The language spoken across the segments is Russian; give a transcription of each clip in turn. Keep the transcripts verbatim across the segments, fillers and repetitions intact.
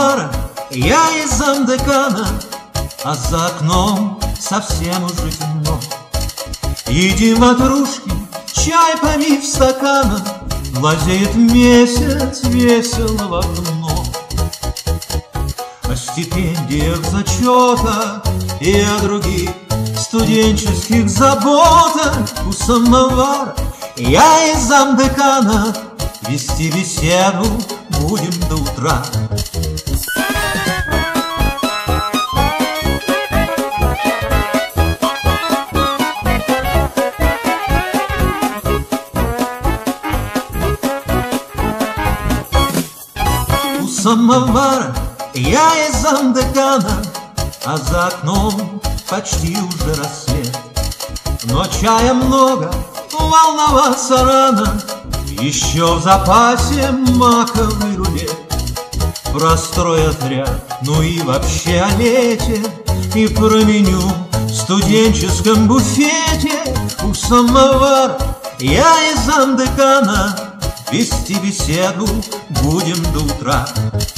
самовара я из замдекана, а за окном совсем уже темно. Едим ватрушки, чай помив стакана, глазеет месяц весело в окно. О стипендиях, зачетах и о других студенческих заботах у самовара я из замдекана, вести беседу будем до утра. У самовара я из замдекана, а за окном почти уже рассвет. Но чая много, волноваться рано, еще в запасе маковый рулет. Про отряд, ну и вообще о лете, и про меню в студенческом буфете. У самовара я из замдекана, вести беседу будем до утра.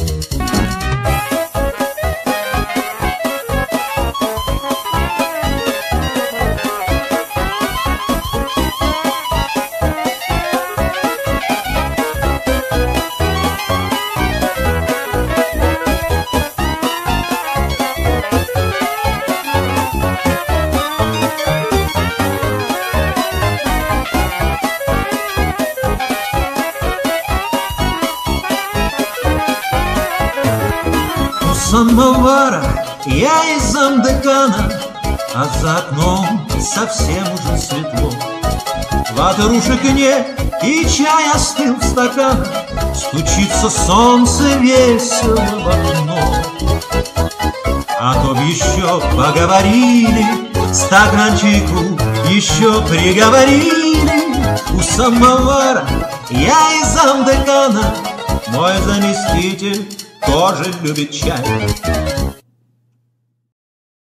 У самовара я из замдекана, а за окном совсем уже светло. Ватрушек нет, и чай остыл в стаканах, стучится солнце весело в окно. А то б еще поговорили, стаканчику еще приговорили. У самовара я из замдекана, мой заместитель тоже любит чай.